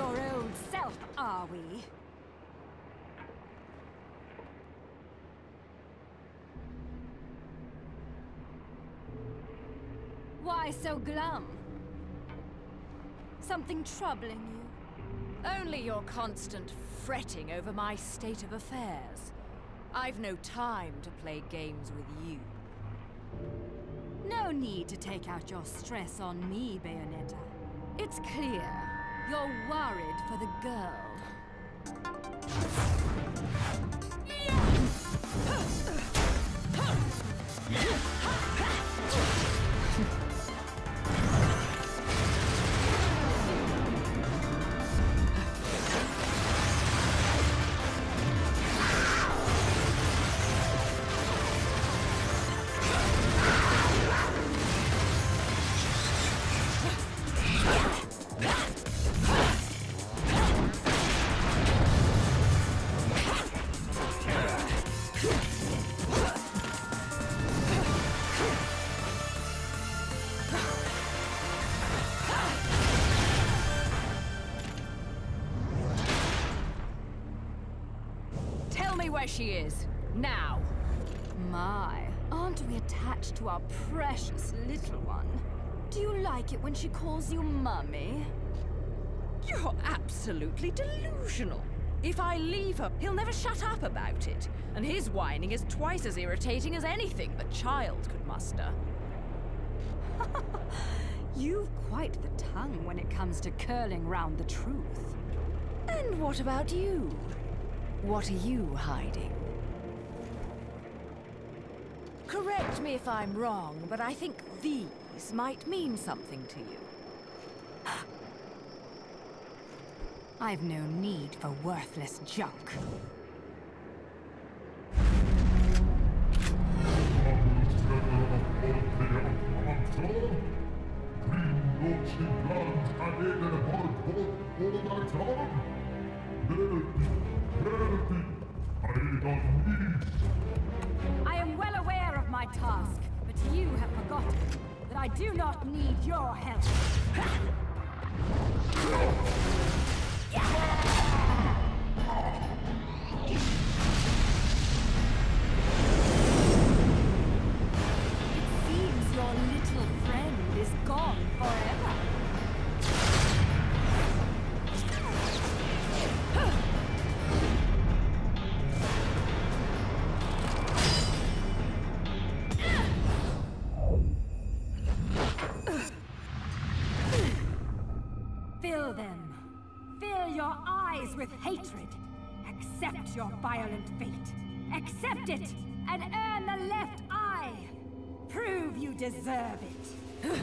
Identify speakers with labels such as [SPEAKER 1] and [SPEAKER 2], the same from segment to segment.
[SPEAKER 1] your old self, are we? Why so glum? Something troubling you?
[SPEAKER 2] Only your constant fretting over my state of affairs. I've no time to play games with you.
[SPEAKER 1] No need to take out your stress on me, Bayonetta. It's clear you're worried for the girl.
[SPEAKER 2] Where she is, now.
[SPEAKER 1] My, aren't we attached to our precious little one? Do you like it when she calls you Mummy?
[SPEAKER 2] You're absolutely delusional. If I leave her, he'll never shut up about it. And his whining is twice as irritating as anything the child could muster.
[SPEAKER 1] You've quite the tongue when it comes to curling round the truth.
[SPEAKER 2] And what about you? What are you hiding? Correct me if I'm wrong, but I think these might mean something to you.
[SPEAKER 1] I've no need for worthless junk. I am well aware of my task, but you have forgotten that I do not need your help. It seems your little friend is gone forever. Fill them. Fill your eyes with hatred. Accept your violent fate. Accept it, and earn the left eye. Prove you deserve it.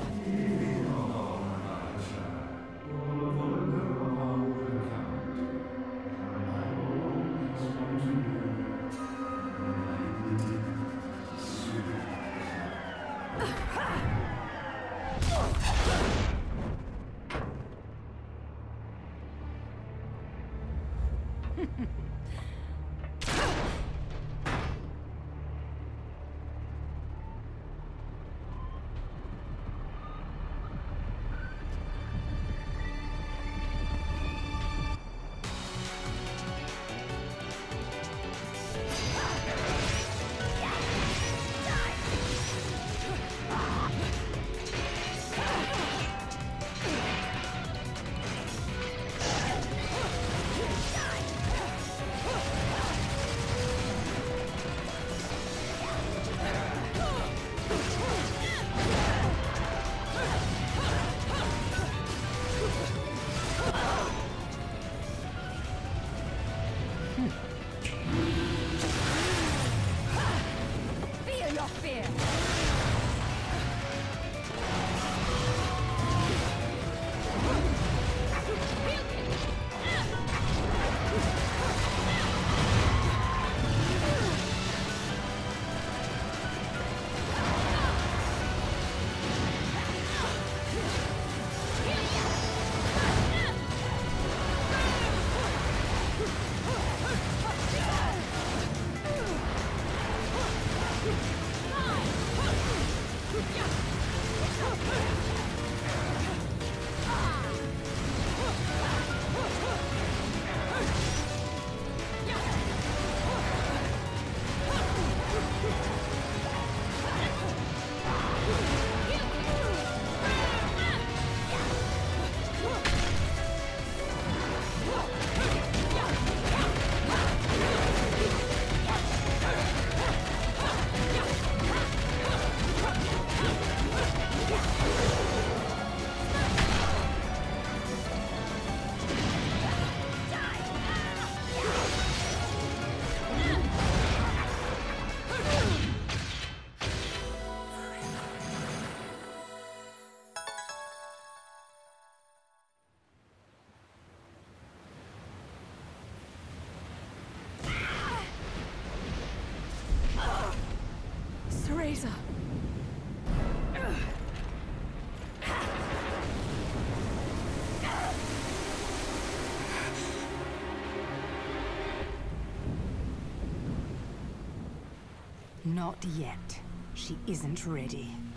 [SPEAKER 1] Not yet. She isn't ready.